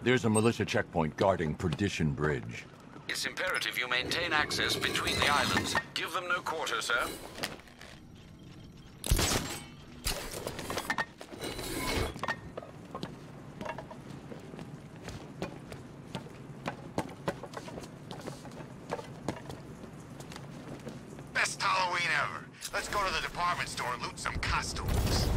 There's a militia checkpoint guarding Perdition Bridge. It's imperative you maintain access between the islands. Give them no quarter, sir. Best Halloween ever. Let's go to the department store and loot some costumes.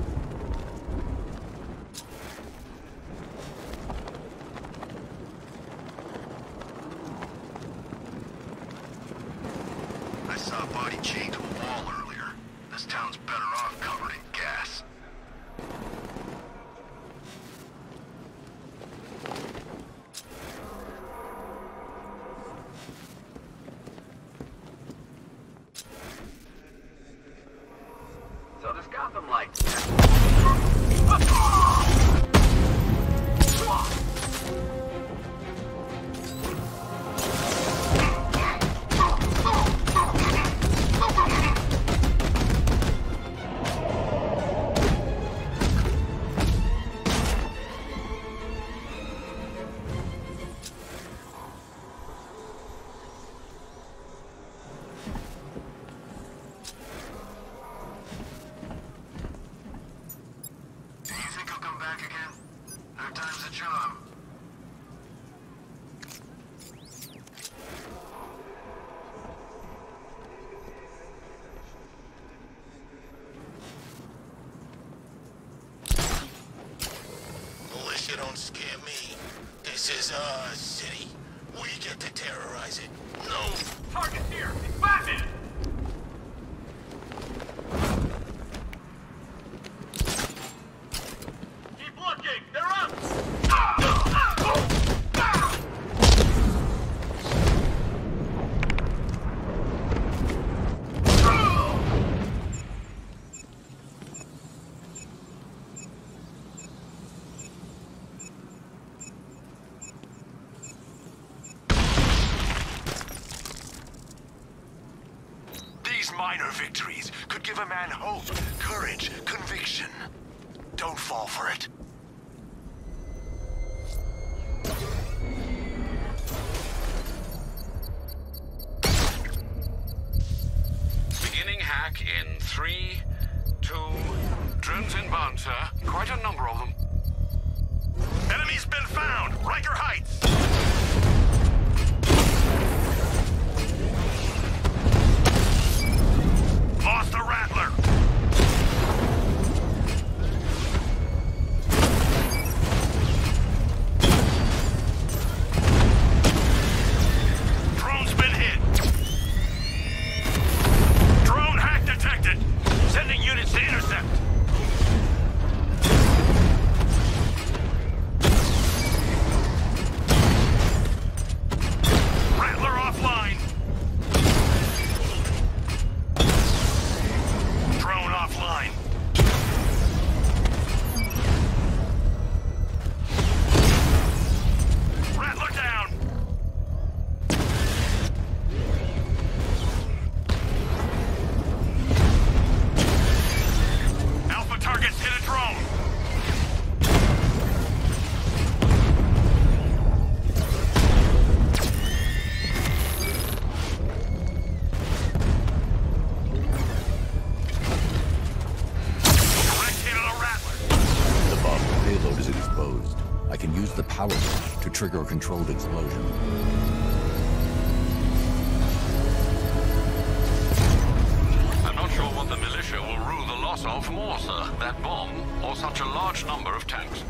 I saw a body chained to a wall earlier. This town's better off covered in gas. So does Gotham like... Don't scare me. This is our city. We get to terrorize it. No! Target here! It's Batman! Keep looking! They're up! Minor victories could give a man hope, courage, conviction. Don't fall for it. Beginning hack in 3, 2... Drones inbound, sir. Quite a number of them. Enemy's been found! Riker Heights! Lost the Rattler! Drone's been hit! Drone hack detected! Sending units to intercept! Rattler offline! Drone offline. Rattler down. Alpha targets hit a drone. I can use the power switch to trigger a controlled explosion. I'm not sure what the militia will rue the loss of more, sir. That bomb, or such a large number of tanks.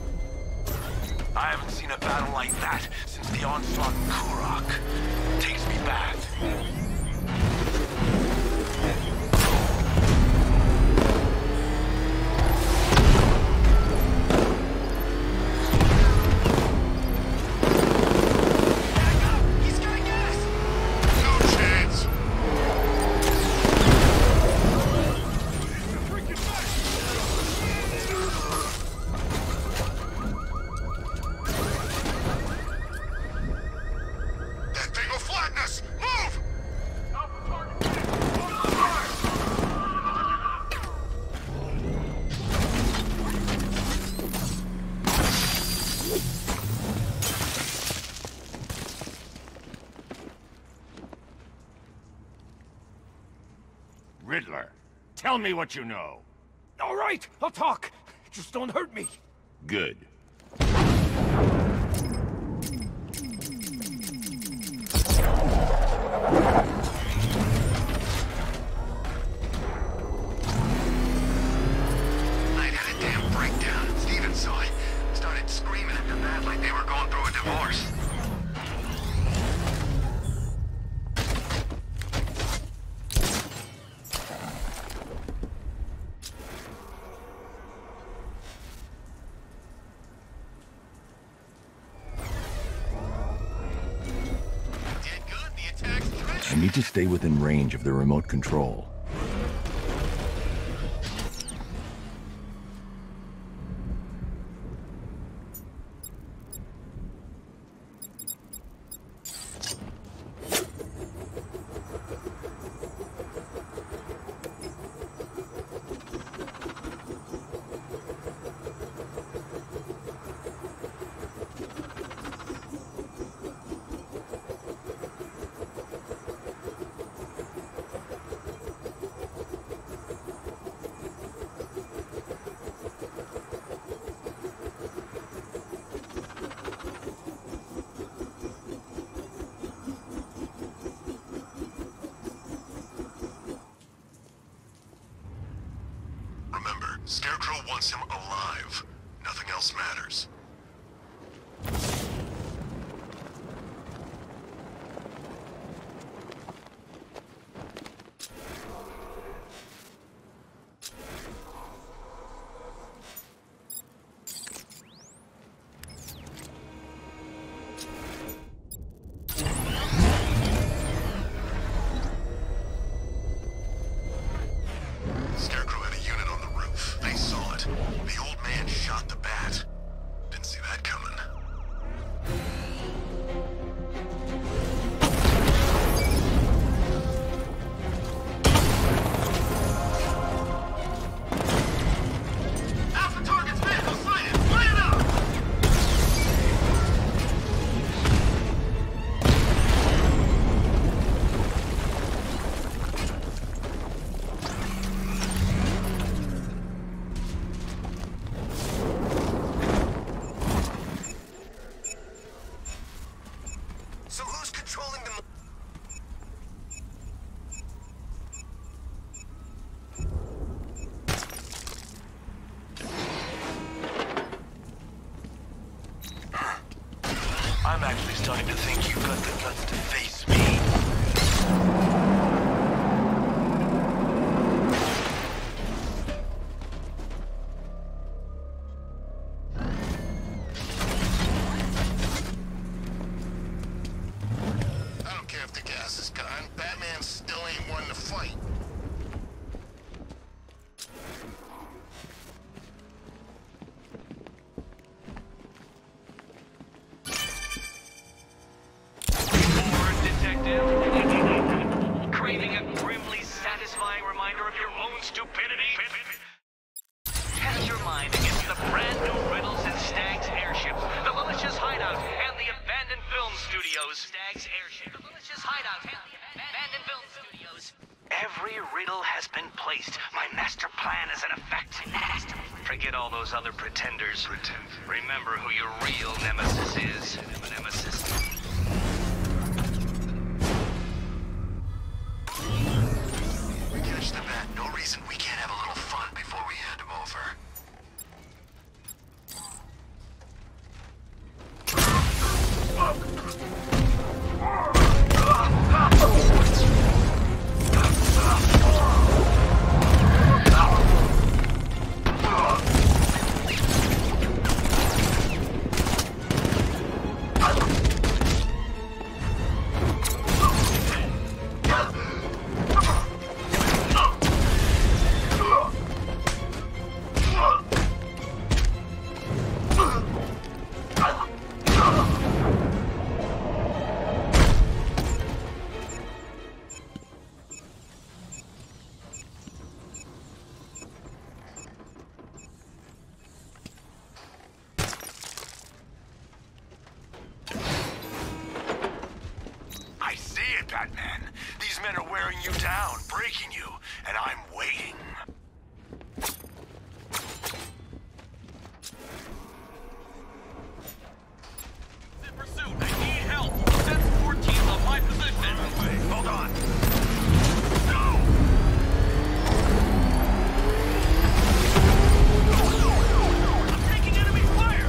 I haven't seen a battle like that since the onslaught in Kurok. Takes me back. Riddler. Tell me what you know. All right, I'll talk. Just don't hurt me. Good. Knight had a damn breakdown. Steven saw it. Started screaming at the bat like they were going through a divorce. I need to stay within range of the remote control. Remember, Scarecrow wants him alive. Nothing else matters. Scarecrow had a unit on the roof. They saw it. The old man shot the bat. Didn't see that coming. Alpha target's vehicle sighted! Line it up! So who's controlling the... I'm actually starting to think you've got the guts to face me. I don't care if the gas is gone. Batman still ain't one to fight. Bored, detective? Craving a grimly satisfying reminder of your own stupidity? Cast your mind against the brand new Riddles and Stags airships, the malicious hideout, and the abandoned film studios. Stags airship, the malicious hideout, and the abandoned film studios. Every riddle has been placed. My master plan is in effect. Forget all those other pretenders. Remember who your real nemesis is. Nemesis. We catch the bat. No reason we can't have a little fun before we hand him over. wearing you down, breaking you, and I'm waiting. In pursuit. I need help. Send 14 on my position. Hold on. I'm taking enemy fire.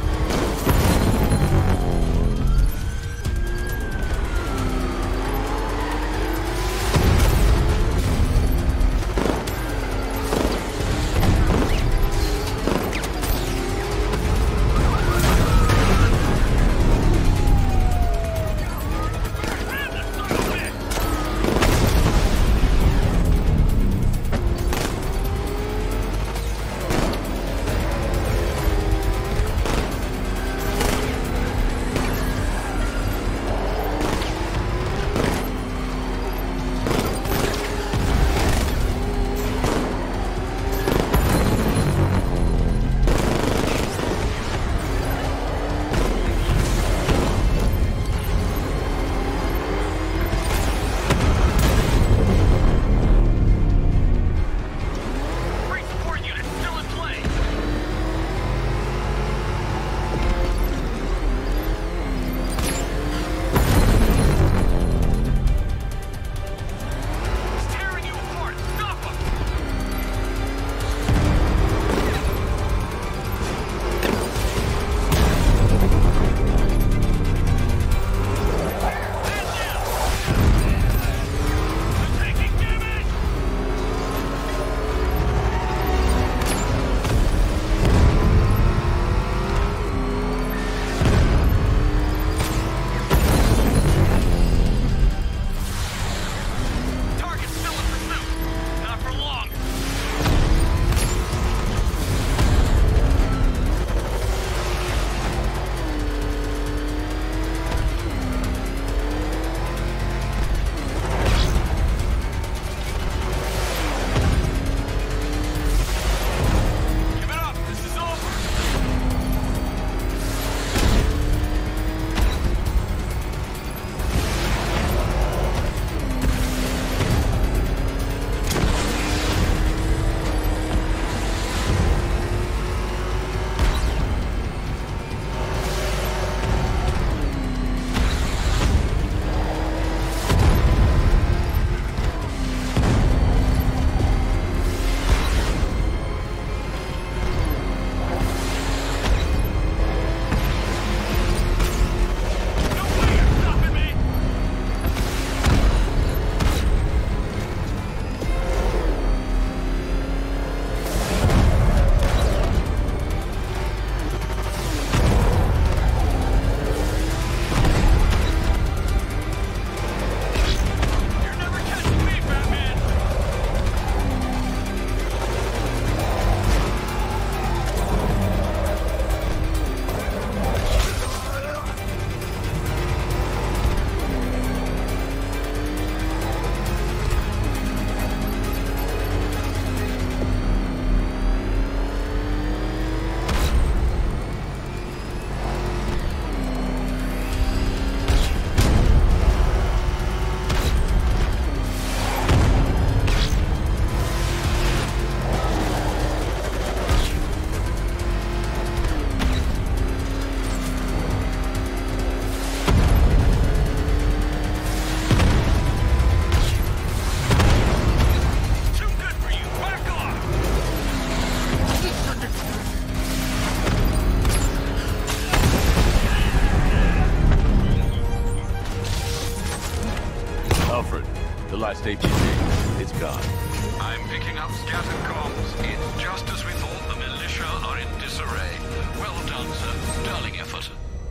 The last APC, it's gone. I'm picking up scattered comms. It's just as we thought. The militia are in disarray. Well done, sir. Sterling effort.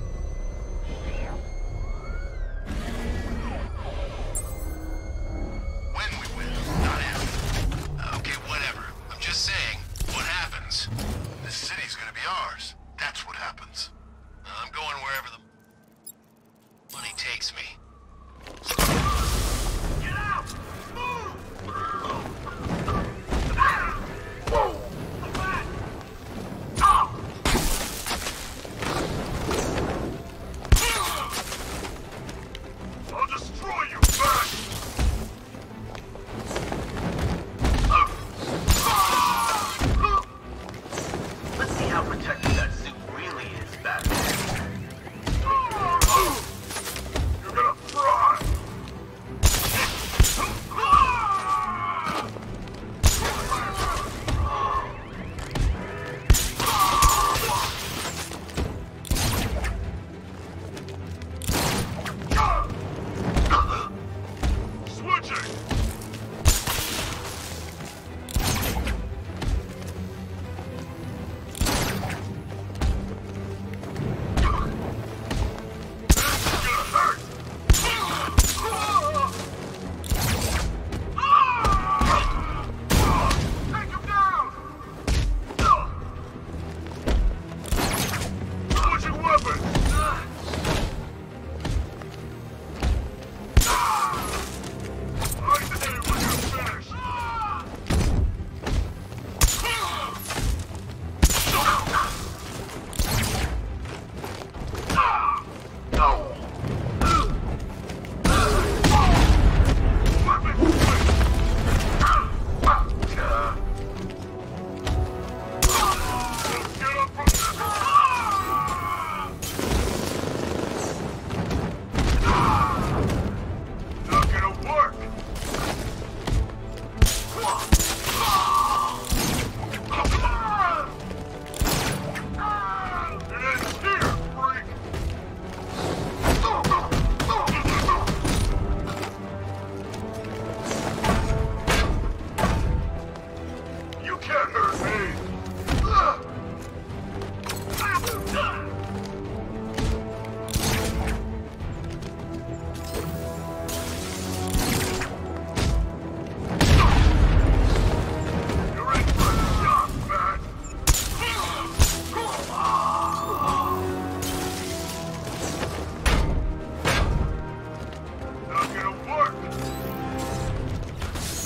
When we win, not if. Okay, whatever. I'm just saying, what happens? This city's gonna be ours. That's what happens. I'm going wherever the money takes me. Get out! Move!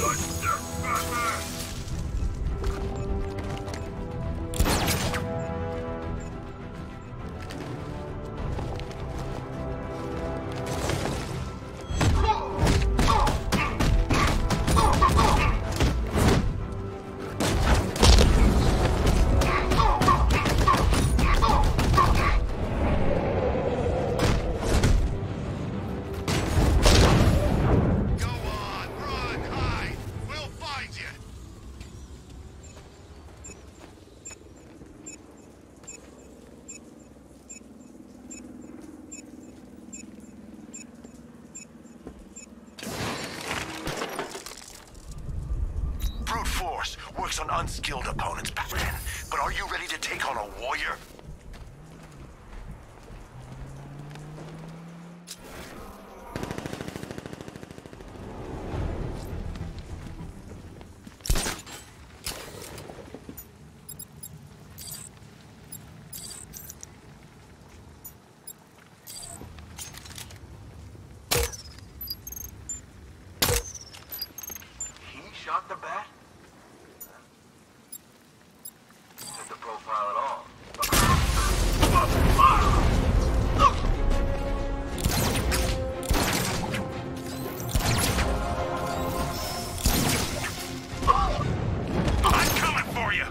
Brute force works on unskilled opponents, Batman. But are you ready to take on a warrior? Shot the bat? Fit the profile at all. I'm coming for you!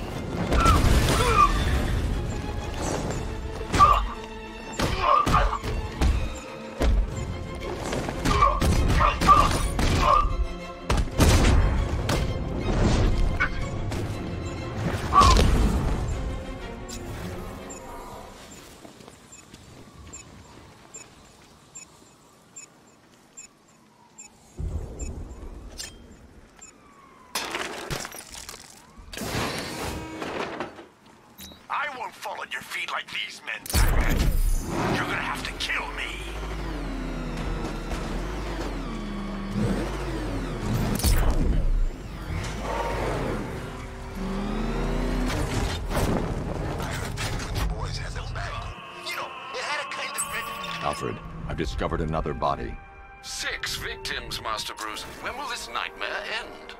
Fall at your feet like these men, Batman. You're gonna have to kill me. Boys had them back. You know, it had a kind of Alfred, I've discovered another body. 6 victims, Master Bruce. When will this nightmare end?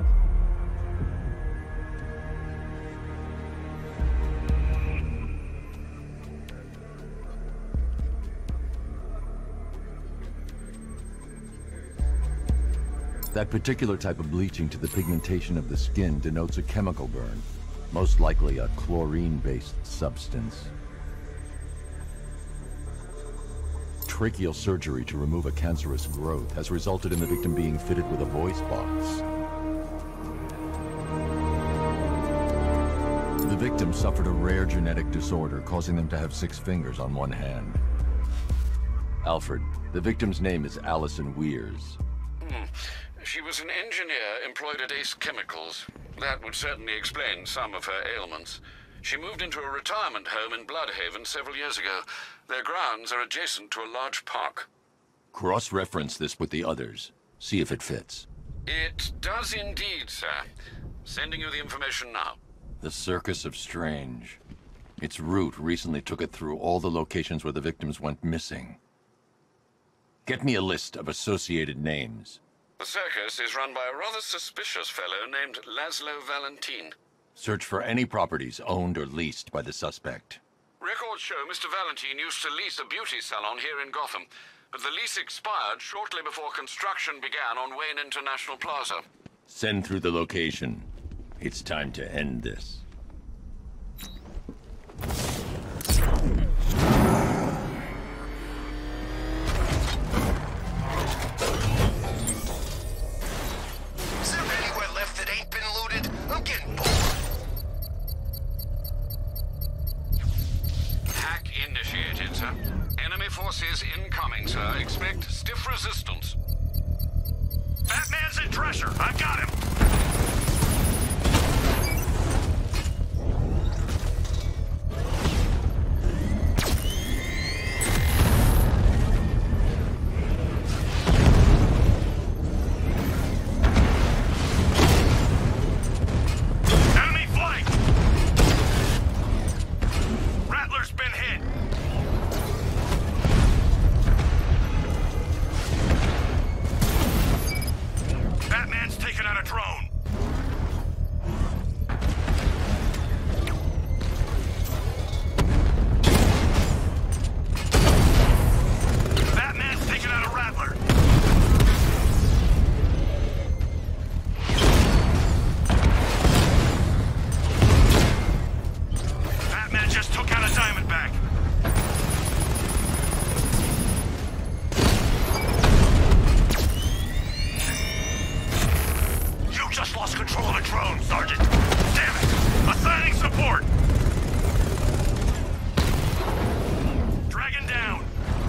That particular type of bleaching to the pigmentation of the skin denotes a chemical burn, most likely a chlorine-based substance. Tracheal surgery to remove a cancerous growth has resulted in the victim being fitted with a voice box. The victim suffered a rare genetic disorder, causing them to have 6 fingers on one hand. Alfred, the victim's name is Allison Weers. She was an engineer employed at Ace Chemicals. That would certainly explain some of her ailments. She moved into a retirement home in Bloodhaven several years ago. Their grounds are adjacent to a large park. Cross-reference this with the others. See if it fits. It does indeed, sir. Sending you the information now. The Circus of Strange. Its route recently took it through all the locations where the victims went missing. Get me a list of associated names. The circus is run by a rather suspicious fellow named Laszlo Valentin. Search for any properties owned or leased by the suspect. Records show Mr. Valentin used to lease a beauty salon here in Gotham, but the lease expired shortly before construction began on Wayne International Plaza. Send through the location. It's time to end this. Is there anywhere left that ain't been looted? I'm getting bored. Hack initiated, sir. Enemy forces incoming, sir. Expect stiff resistance. Batman's in Drescher. I've got him. got a drone. Batman's taking out a Rattler. Batman just took out a Diamondback. You just lost control of a drone, Sergeant. Damn it! Assigning support. Dragon down.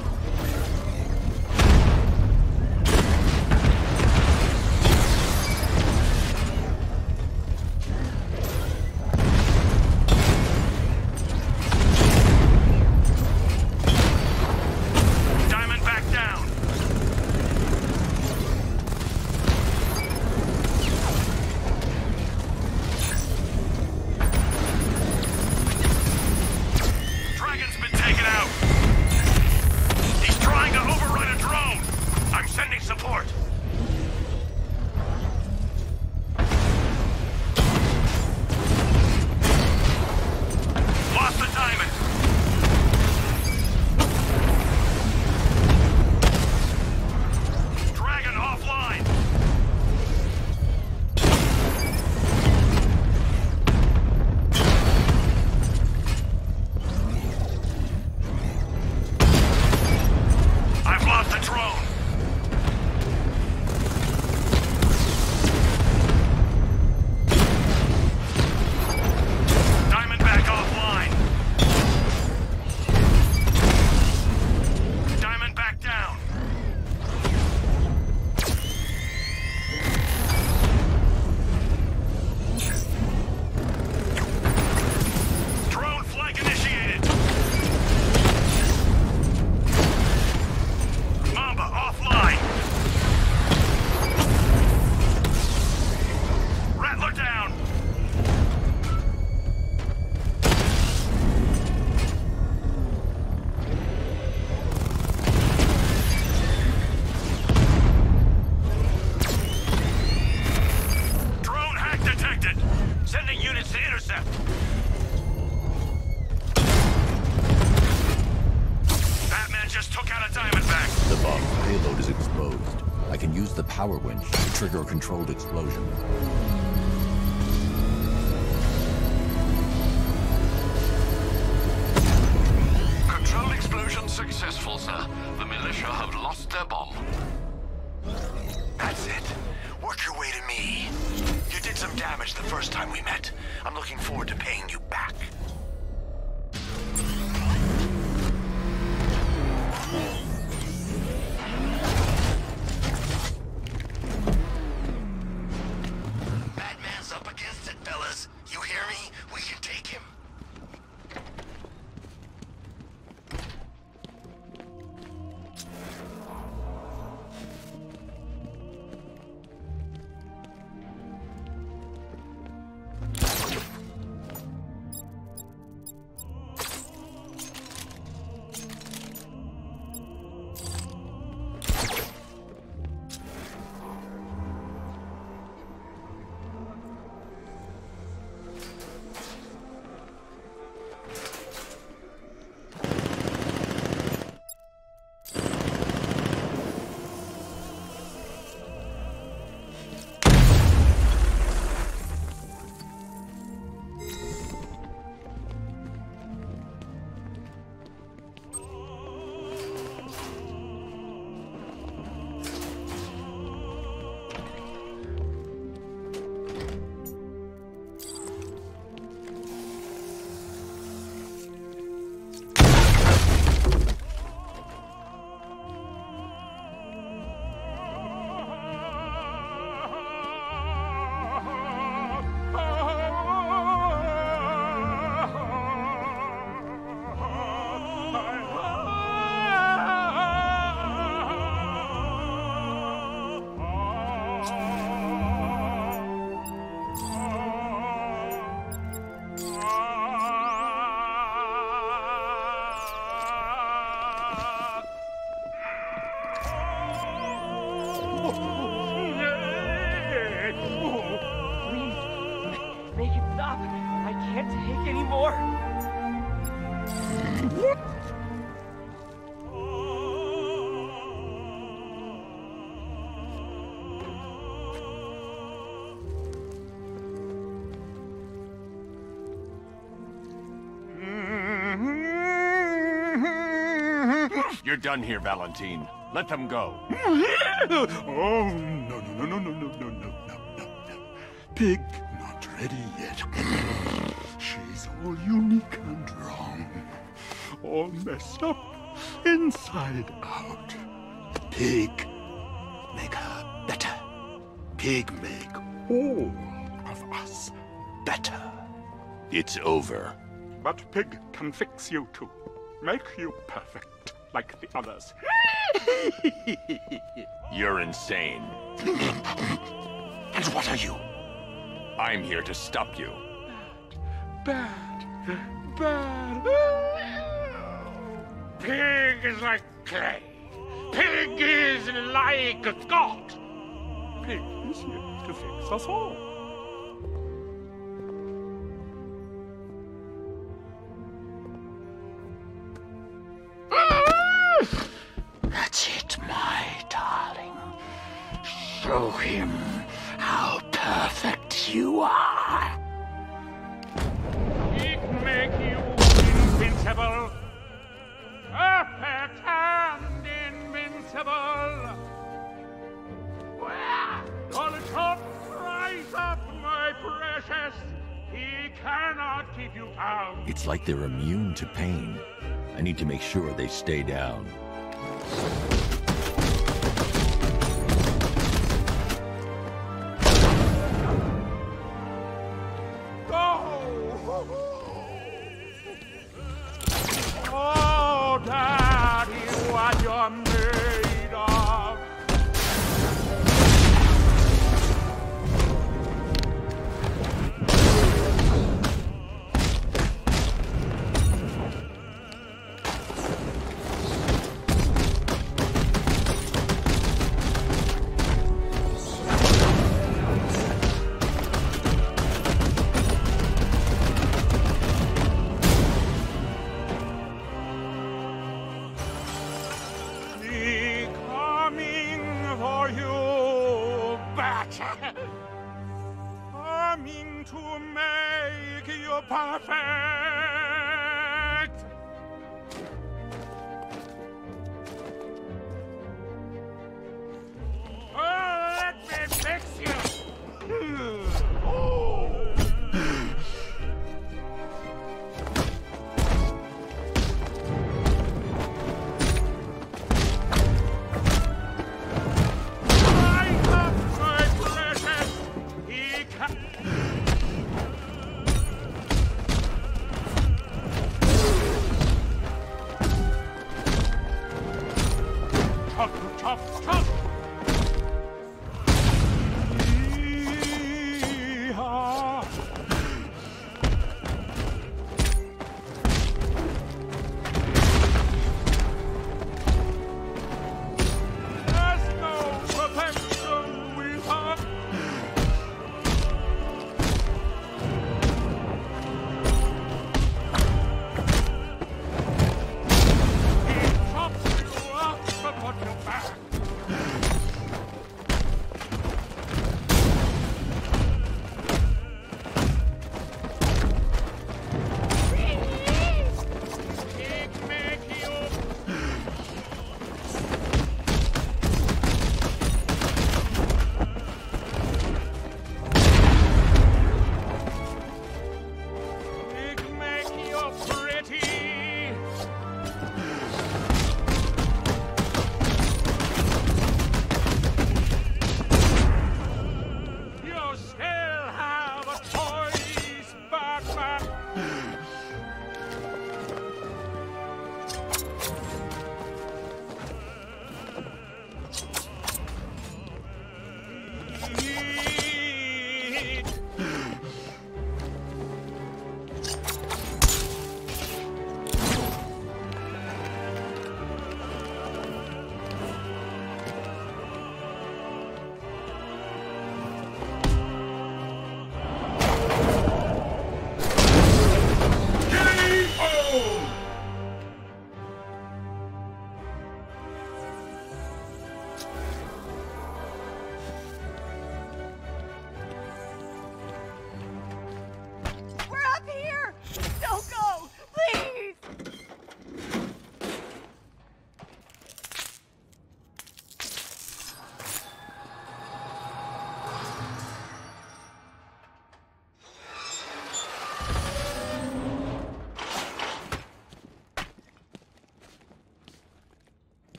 Diamondback down. Dragon's been taken out. He's trying to override a drone. I'm sending support. Lost the diamond. Dragon offline. I've lost the drone. Diamondback offline. Diamondback down. Drone flank initiated. Mamba offline. Rattler down. Drone hack detected. Sending units to intercept. Batman just took out a Diamondback. The bomb's payload is exposed. I can use the power winch to trigger a controlled explosion. Controlled explosion successful, sir. The militia have lost their bomb. That's it. Work your way to me. You did some damage the first time we met. I'm looking forward to paying you back. Batman's up against it, fellas. You hear me? We can take him. Please, make it stop. I can't take anymore. You're done here, Valentine. Let them go. Oh, no. Pig not ready yet. She's all unique and wrong. All messed up, inside out. Pig, make her better. Pig, make all of us better. It's over. But Pig can fix you too. Make you perfect, like the others. You're insane. And what are you? I'm here to stop you. Bad. Pig is like clay. Pig is like a god. Pig is here to fix us all. That's it, my darling. Show him how perfect you are. It make you invincible. Perfect and invincible. Don't rise up, my precious. He cannot keep you down. It's like they're immune to pain. I need to make sure they stay down. Oh, Daddy, what you're made of. Coming to make you perfect. Oh, let me fix you.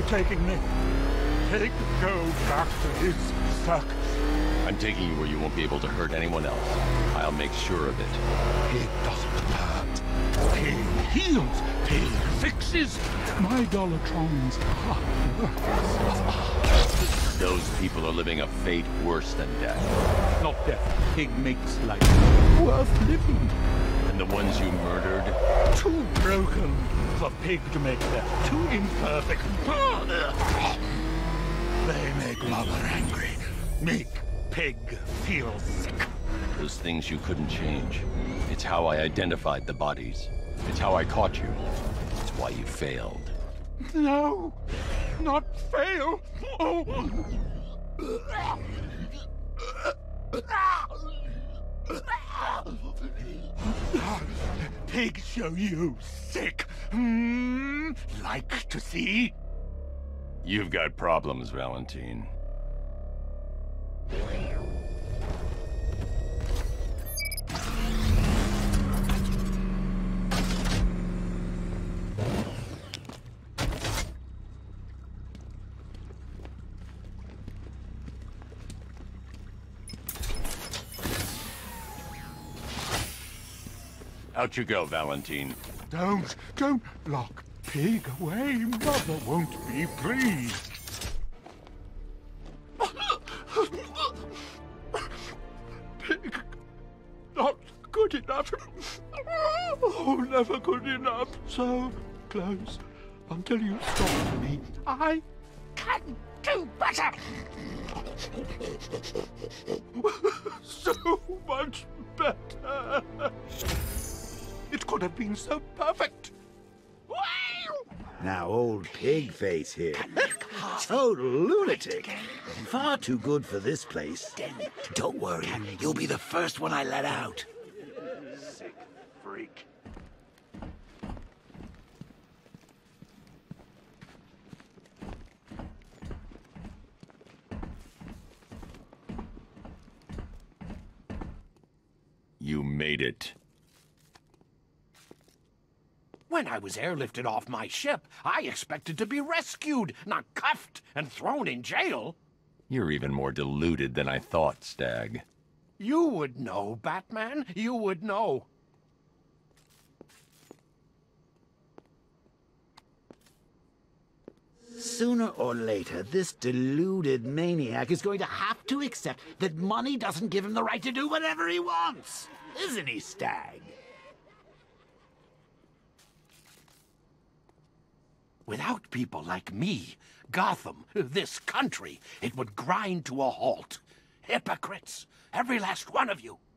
taking me? Pig, go back to his circus. I'm taking you where you won't be able to hurt anyone else. I'll make sure of it. Pig doesn't hurt. Pig heals. Pig fixes. My Dolatrons are workers of art. Those people are living a fate worse than death. Not death. Pig makes life worth living. And the ones you murdered? Too broken for Pig to make death. Too imperfect. They make Mother angry. Make Pig feel sick. Those things you couldn't change. It's how I identified the bodies. It's how I caught you. It's why you failed. No, not fail. Oh. Pig show you sick. Like to see? You've got problems, Valentine. Out you go, Valentine. Don't lock Pig away. Mother won't be pleased. Pig, not good enough. Oh, never good enough. So close until you stop me. I can do better. So much better. It could have been so perfect. Now, old Pigface here. Total lunatic. Far too good for this place. Don't worry, you'll be the first one I let out. Sick freak. You made it. When I was airlifted off my ship, I expected to be rescued, not cuffed and thrown in jail. You're even more deluded than I thought, Stag. You would know, Batman. You would know. Sooner or later, this deluded maniac is going to have to accept that money doesn't give him the right to do whatever he wants. Isn't he, Stag? Without people like me, Gotham, this country, it would grind to a halt. Hypocrites, every last one of you.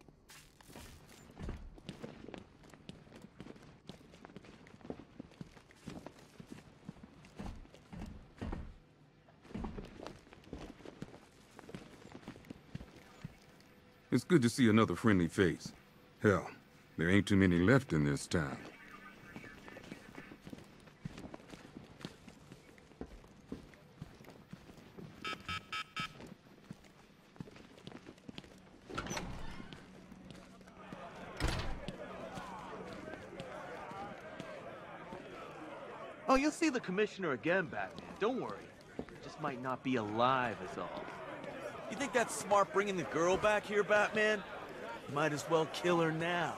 It's good to see another friendly face. Hell, there ain't too many left in this town. Oh, you'll see the Commissioner again, Batman. Don't worry. Just might not be alive is all. You think that's smart bringing the girl back here, Batman? Might as well kill her now.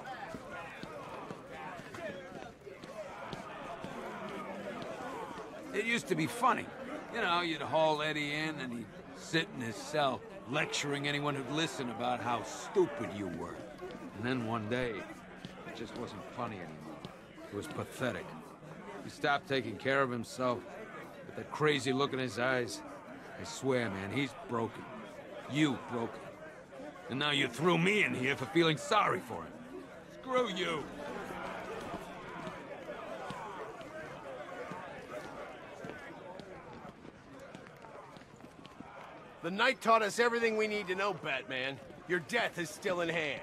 It used to be funny. You know, you'd haul Eddie in and he'd sit in his cell lecturing anyone who'd listen about how stupid you were. And then one day, it just wasn't funny anymore. It was pathetic. He stopped taking care of himself. With that crazy look in his eyes, I swear, man, he's broken. You broke him. And now you threw me in here for feeling sorry for him. Screw you! The night taught us everything we need to know, Batman. Your death is still in hand.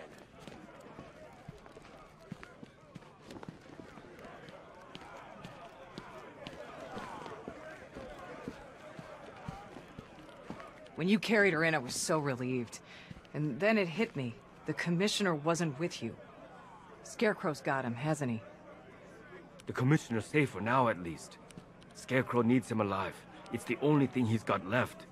When you carried her in, I was so relieved. And then it hit me. The Commissioner wasn't with you. Scarecrow's got him, hasn't he? The Commissioner's safer now, at least. Scarecrow needs him alive. It's the only thing he's got left.